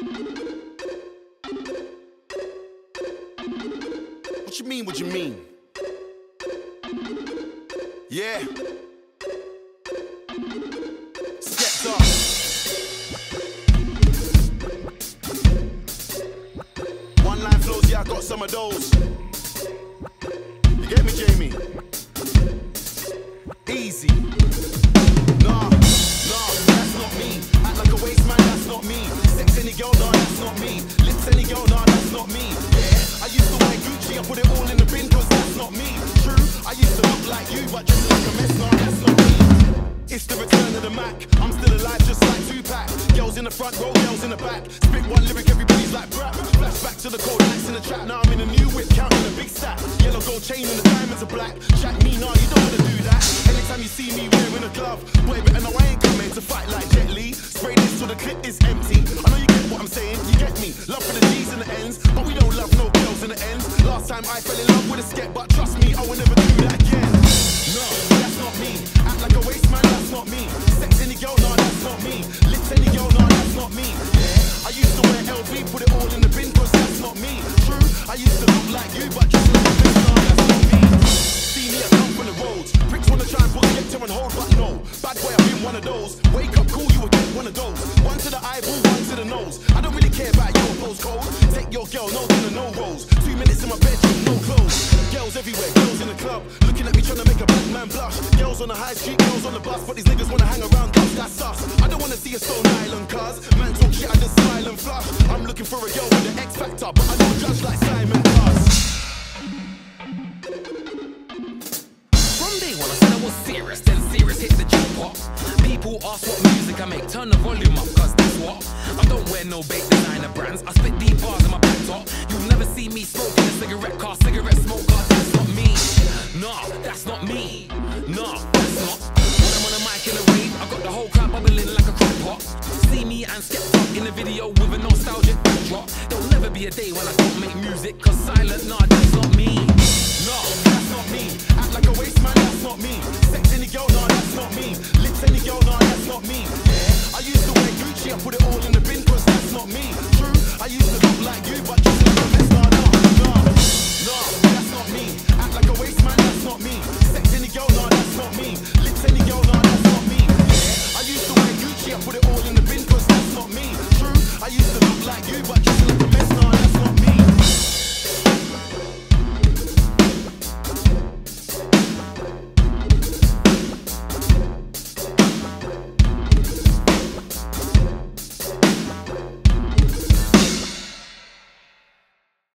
What you mean, what you mean? Yeah. Skepta. One line flows, yeah, I got some of those. You get me, Jamie? Easy. Nah, that's not me. Act like a waste man, that's not me. Sex any girl, nah, that's not me. Lips any girl, nah, that's not me. Yeah, I used to wear Gucci, I put it all in the bin, cause that's not me. True, I used to look like you, but just like a mess, nah, that's not me. It's the return of the Mac. I'm still alive, just like Tupac. Girls in the front row, girls in the back. Spit one lyric, everybody's like brap. Flashback to the cold nights in the trap. Now I'm in a new whip, counting a big stack. Yellow gold chain and the diamonds are black. Jack me, nah, you don't wanna do that. Anytime you see me wearing a glove, boy, better know I ain't coming to fight like Jet Li. Spray this till the clip is empty. I know you get what I'm saying, you get me. Love for the G's and the N's, but we don't love no girls in the ends. Last time I fell in love with a Skep, but trust me, I will never do that again. No, that's not me. Act like a waste man, that's not me. Sex any girl, nah, that's not me. Lips any girl, nah, that's not me. Yeah, I used to wear LV, put it all in the bin, cause that's not me. True, I used to look like you, but just like a bitch, nah, that's not me. See me, I come from the roads. Pricks wanna try and put Skepta on hold, but no. Bad boy, I've been one of those. Wake up cool, you would get one of those. One to the eyeball, one to the nose. I don't really care about your postcode. Take your girl, no dinner, no rolls. 2 minutes in my bedroom, no clothes. Girls everywhere, girls in the club. Looking at me trying to make a black man blush. Girls on the high street, girls on the bus. But these niggas wanna hang around us, that's us. I don't wanna see a Stone Island cuz. Man talk shit, I just smile and flush. I'm looking for a girl with an X factor, but I don't judge like Simon does. From day one I said I was serious, then serious hit the jackpot. People ask what music I make, turn the volume up, cause that's what. I don't wear no bait designer brands, I spit deep bars in my back top. You'll never see me smoking a cigarette car, cigarette smoke car, that's not me. Nah, that's not me. Nah, that's not. When I'm on a mic in a rave, I got the whole crowd bubbling like a crock pot. See me and Skepta in the video with a nostalgic backdrop. There'll never be a day when I don't make music, cause silent, nah, that's not me. No, that's not me. Act like a waste man, that's not me.